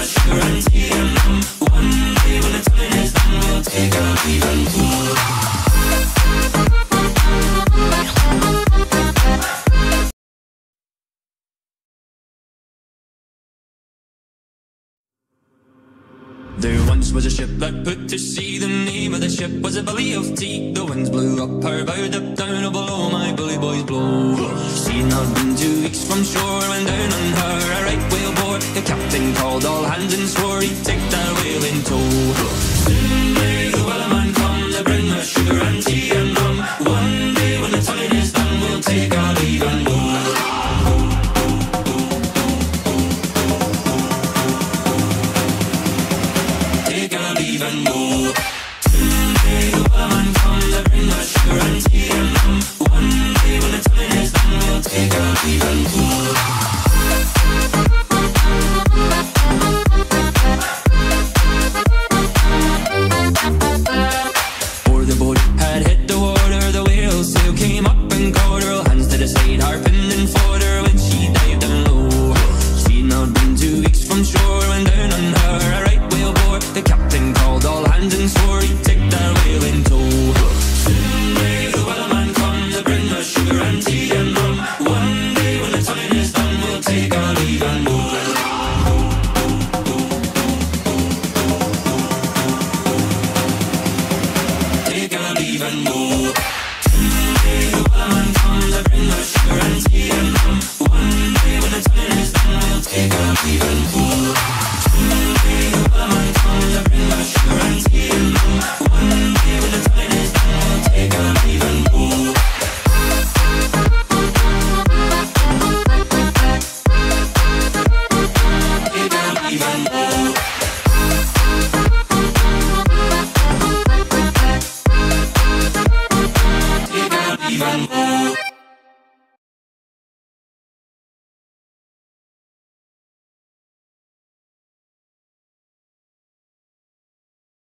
us sugar and tea and rum. One day when the time is done, we'll take our leave and go. There once was a ship that put to sea. The name of the ship was a Billy of Tea. The winds blew up her bow, up down, oh below my bully boys blow. She had not been 2 weeks from shore when down on her a right whale bore. The captain called all hands and swore he'd take that whale in tow. Soon may the wellerman come to bring us sugar and tea and rum. One day when the time is done, we'll take our leave and go. Take our leave and go. Someday the wellerman comes to bring us sugar and tea and rum. One day when the time is done, we'll take our leave and go. Before the boat had hit the water, the whale sail came up and caught her. All hands to the side, harping and fought her when she dived down low. She'd not been 2 weeks from shore when down on her a right whale bore. The captain called all hands and swore he'd take that whale in tow. Soon may the wellerman come to bring us sugar and tea and rum. One day when the time is done, we'll take our leave and go. Take our leave and go. Someday the wellerman comes to bring us sugar and tea and rum. One day when the time is done, we'll take our leave and go. Someday the wellerman comes to bring us sugar and tea and rum. One day when the time is done, we'll take our leave and go. Take our leave and go. Take our leave and go.